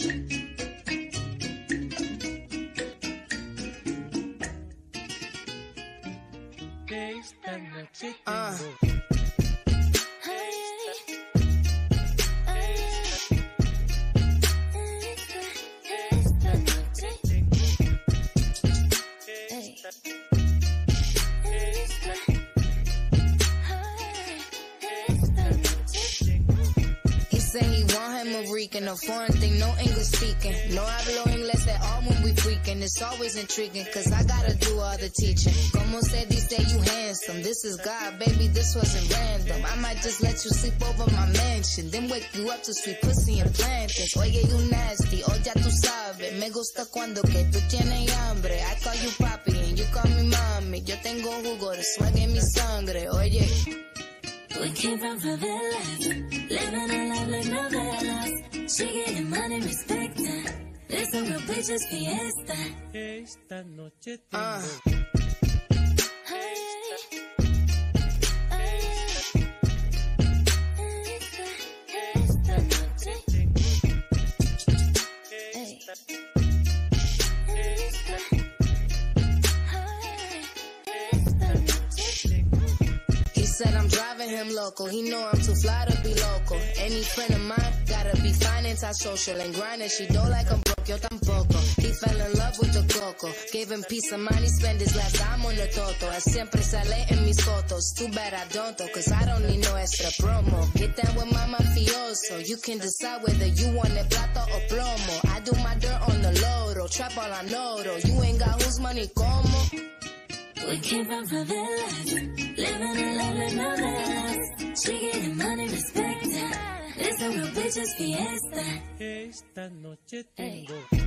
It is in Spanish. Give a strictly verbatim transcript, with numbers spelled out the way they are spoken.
Esta noche Ah. Say he want him a Rican, a foreign thing, no English speaking. No hablo inglés at all when we freaking. It's always intriguing, cause I gotta do all the teaching. Como se dice, you handsome. This is God, baby, this wasn't random. I might just let you sleep over my mansion, then wake you up to sweet pussy and plantains. Oye, you nasty, oh ya tú sabes. Me gusta cuando que tú tienes hambre. I call you papi and you call me mommy. Yo tengo jugo de swag en mi sangre, oye. We came from favelas, living a life like novelas. She getting money, respect her. It's a real bitch's fiesta. Esta noche tengo. Ah. Esta noche He said I'm driving him local. He know I'm too fly to be local. Any friend of mine gotta be fine, antisocial and grinding. She don't like I'm broke, yo tampoco. He fell in love with the coco. Gave him peace of mind, he spent his last time on the toto. Él siempre sale en mis fotos. Too bad I don't though, cause I don't need no extra promo. Get down with my mafioso. You can decide whether you want it plato o plomo. I do my dirt on the loro. Trap all I know though. You ain't got whose money como. we came from favelas, living a life like novelas. She getting money, respect her. It's a real bitch's fiesta. Esta noche tengo.